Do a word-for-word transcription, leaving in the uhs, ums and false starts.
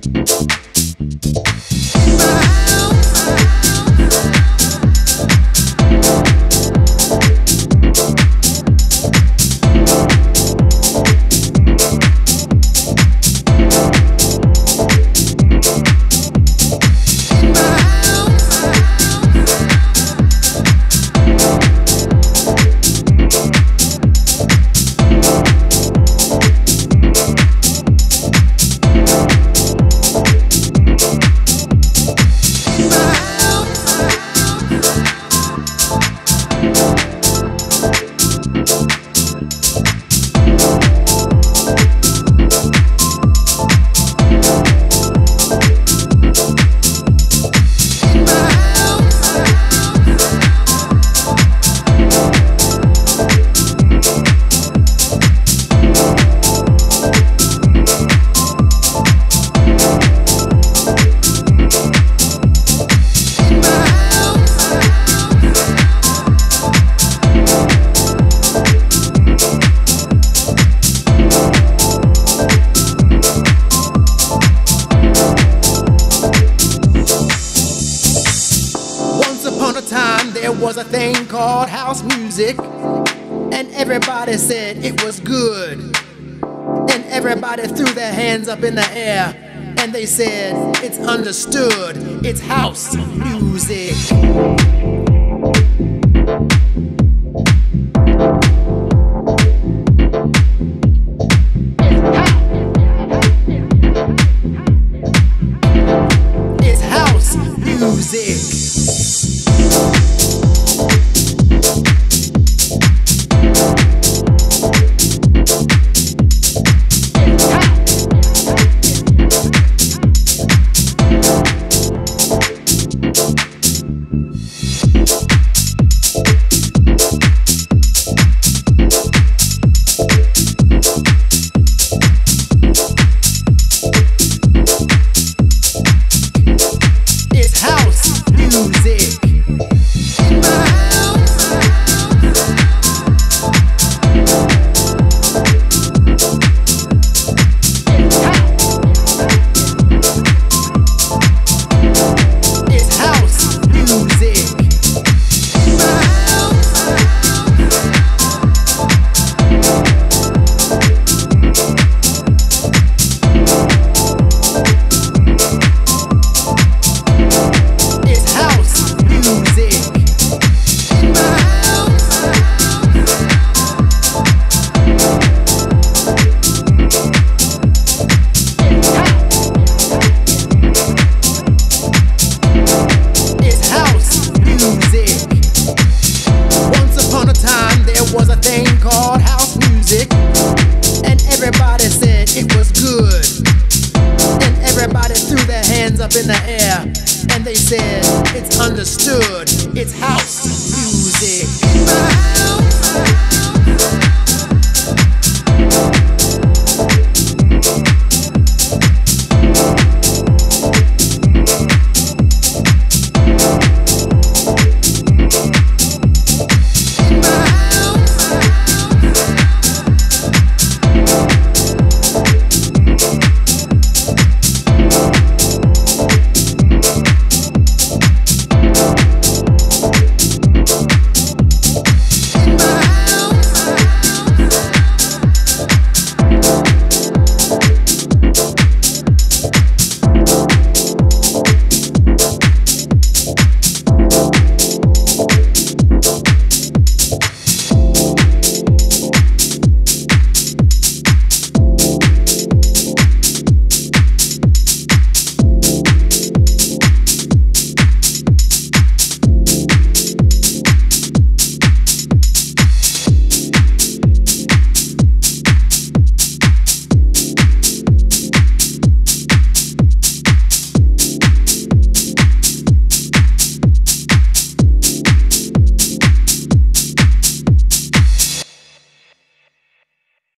was a thing called house music, and everybody said it was good. And everybody threw their hands up in the air, and they said, it's understood, it's house music. It's house music. Was a thing called house music, and everybody said it was good. And everybody threw their hands up in the air, and they said, it's understood, it's house music.